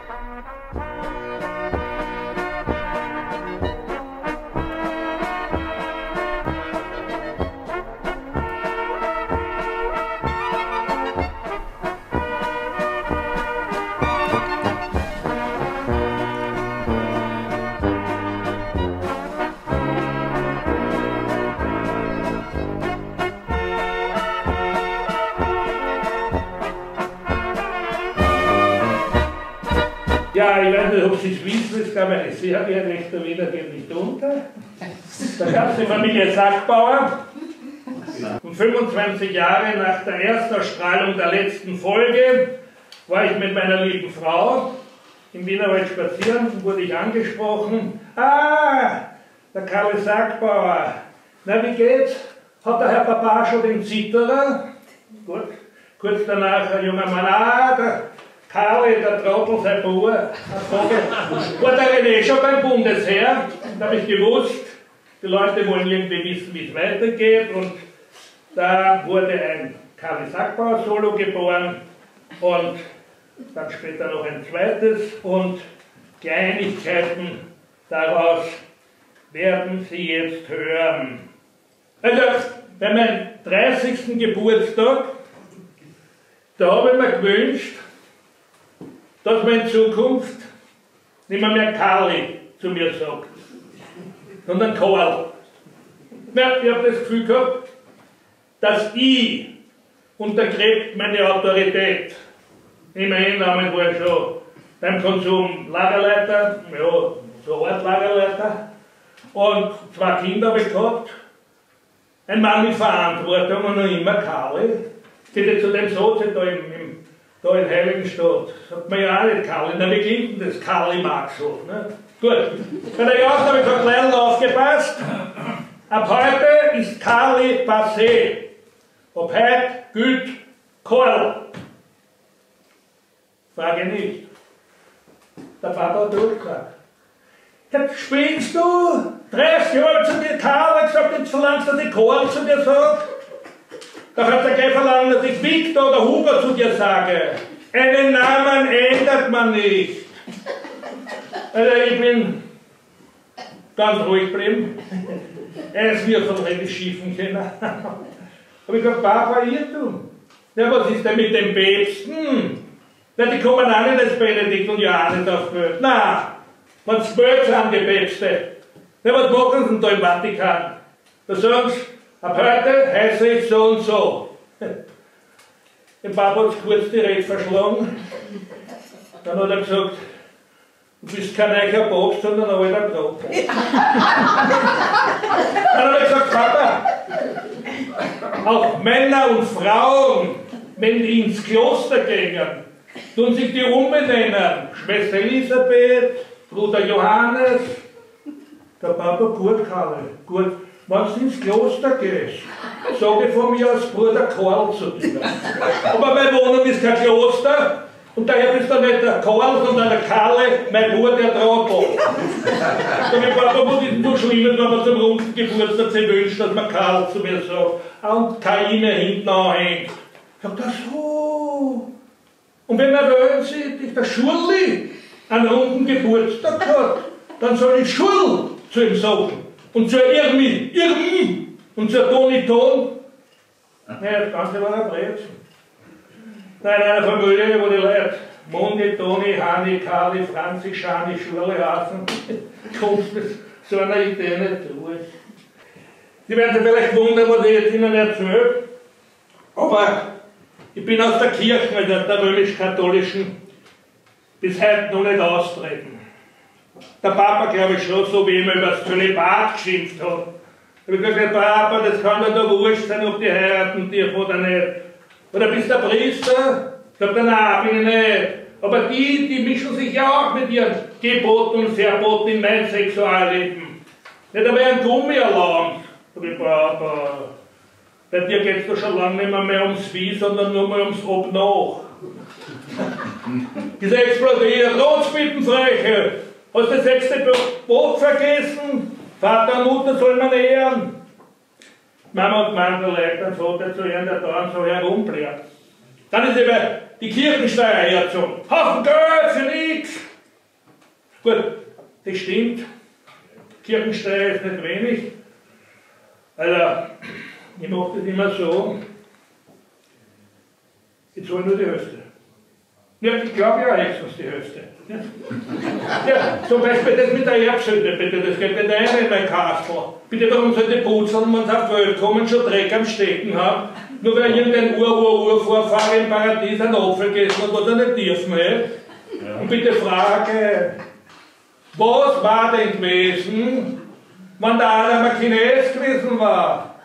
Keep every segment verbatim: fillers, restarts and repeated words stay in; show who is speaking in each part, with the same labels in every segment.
Speaker 1: Ja, ich weiß nicht, ob Sie es wissen, es gab eine Serie, Rechter wieder geht nicht unter. Da gab es die Familie Sackbauer. Und fünfundzwanzig Jahre nach der Erstausstrahlung der letzten Folge war ich mit meiner lieben Frau im Wienerwald spazieren und wurde ich angesprochen. Ah, der Karl Sackbauer. Na, wie geht's? Hat der Herr Papa schon den Zitterer? Gut. Kurz danach ein junger Mann. Ah, der Karl, der Trottel, sein Bruder. War der René schon beim Bundesheer? Da habe ich gewusst, die Leute wollen irgendwie wissen, wie es weitergeht. Und da wurde ein Karl Sackbauer Solo geboren und dann später noch ein zweites. Und Kleinigkeiten daraus werden Sie jetzt hören. Also, bei meinem dreißigsten Geburtstag, da habe ich mir gewünscht, dass man in Zukunft nicht mehr, mehr Karli zu mir sagt, sondern Karl. Ja, ich habe das Gefühl gehabt, dass ich untergräbt meine Autorität. Immerhin damals war ich schon beim Konsum Lagerleiter, ja, so Art Lagerleiter, und zwei Kinder habe ich gehabt, ein Mann mit Verantwortung und noch immer Karli. Geht jetzt zu dem Sozi da im, im Da in Heiligenstadt, sagt man ja auch nicht Karli, na wie klingt denn das Karli Maxl? Ne? Gut, bei der Jagd habe ich so klein aufgepasst. Ab heute ist Karli passé. Ab heute gilt Karl. Frage nicht. Der Vater hat durchgehört. Jetzt spielst du, dreißig Jahre zu dir Karl, hat gesagt, jetzt verlangst du, dass ich Karl zu dir sage. Da kannst du gleich verlangen, dass ich Victor oder Hugo zu dir sage. Einen Namen ändert man nicht. Also ich bin ganz ruhig geblieben. Eines wird von René schiffen können. Aber ich gesagt, Papa, Irrtum. Ja, was ist denn mit dem Päpsten? Na, die kommen auch nicht als Benedikt und Johannes auf die Welt. Na, wenn es Spötz haben, die Päpste. Ja, was machen sie denn da im Vatikan? Da sagen sie, ab heute heiße ich so und so. Dem Papa hat kurz die Rede verschlagen. Dann hat er gesagt, du bist kein neuer Papst, sondern ein alter Trottel. Dann hat er gesagt, Papa, auch Männer und Frauen, wenn die ins Kloster gehen, tun sich die umbenennen. Schwester Elisabeth, Bruder Johannes. Der Papa, gut, Karl, gut. Wenn du ins Kloster gehst, sage ich von mir aus Bruder Karl zu dir. Aber meine Wohnung ist kein Kloster und daher bist du nicht der Karl, sondern der Karle, mein Bruder der Trottel. Sag Papa, was ist denn so schlimm, wenn man zum runden Geburtstag sich wünscht, dass man Karl zu mir sagt und keine hinten anhängt. Sagt er so. Und wenn man wollen sieht, ich der Schurli einen runden Geburtstag hat, dann soll ich Schurl zu ihm sagen. Und zur Irmi, Irmi, und zur Toni Ton. Naja, das Ganze war ein Brezen. Nein, in einer Familie, wo die Leute Mondi, Toni, Hani, Kali, Franzi, Schani, Schurle heißen, kommt mit so einer Idee nicht durch. Sie werden sich vielleicht wundern, was ich jetzt Ihnen erzähle, aber ich bin aus der Kirche, also der römisch-katholischen, bis heute noch nicht austreten. Der Papa, glaube ich, schon so, wie immer über das Zölibat geschimpft hat. Ich habe gesagt, Papa, das kann doch da wurscht sein, ob die heiraten dürfen oder nicht. Oder bist du der Priester? Sagt er, nein, bin ich nicht. Aber die, die mischen sich ja auch mit ihren Geboten und Verboten in mein Sexualleben. Nicht einmal ein Gummi erlaubt. Sag ich, Papa, bei dir geht es doch schon lange nicht mehr, mehr ums Wie, sondern nur mehr ums Ob-Nach. Diese explodiert, Rotsbittenfreche. Hast du das sechste Brot vergessen? Vater und Mutter soll man ehren. Mama und Mann, der Leute, Vater zu ehren, der da so herumblärt. Dann ist eben die Kirchensteuerherzung. Haufen Geld für nichts. Gut, das stimmt. Kirchensteuer ist nicht wenig. Also, ich mache das immer so. Ich zahle nur die Hälfte. Ja, ich glaube ja extra die Hälfte. Ja. Ja, zum Beispiel das mit der Erbsünde, bitte, das geht nicht rein in mein Kastel. Bitte, warum sollte putzeln, wenn sie auf die Welt kommen, schon Dreck am Stecken haben, nur weil irgendein Ur-Ur-Ur-Vorfahrer im Paradies einen Apfel gegessen hat, was er nicht dürfen hätte. Ja. Und bitte frage, was war denn gewesen, wenn der Adam ein Chines gewesen war?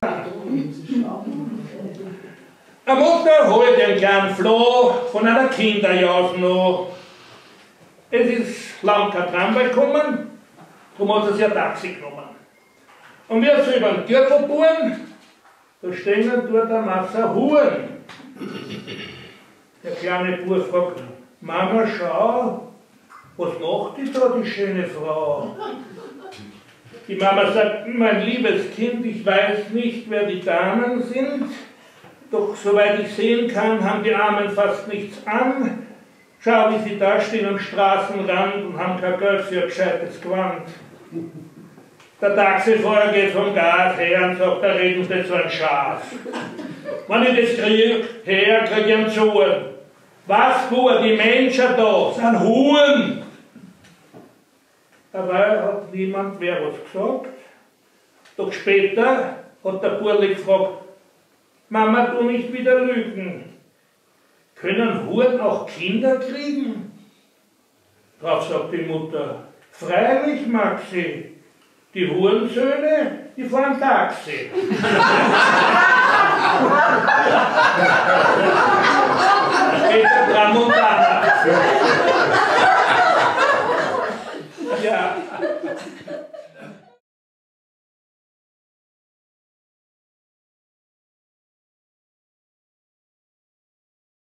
Speaker 1: Eine Mutter holt einen kleinen Floh von einer Kinderjause noch. Es ist lang kein Tramway gekommen, darum hat sie sich ein Taxi genommen. Und wir sind über den Gürtelburen, da stehen dort eine Masse Huren. Der kleine Bub fragt, Mama, schau, was macht die da, die schöne Frau? Die Mama sagt, mein liebes Kind, ich weiß nicht, wer die Damen sind, doch soweit ich sehen kann, haben die Armen fast nichts an. Schau, wie sie da stehen am Straßenrand und haben kein Geld für ein gescheites Gewand. Der Taxifahrer geht vom Gas her und sagt, da reden sie so ein Schaf. Wenn ich das kriege, her, kriege ich einen Zoen. Was tun die Menschen da? Sind Huren. Dabei hat niemand wer was gesagt. Doch später hat der Burli gefragt, Mama, tu nicht wieder lügen. Können Huren auch Kinder kriegen? Darauf sagt die Mutter, freilich, Maxi, die Hurensöhne, die fahren Taxi. Steht der Tramontana. Ja.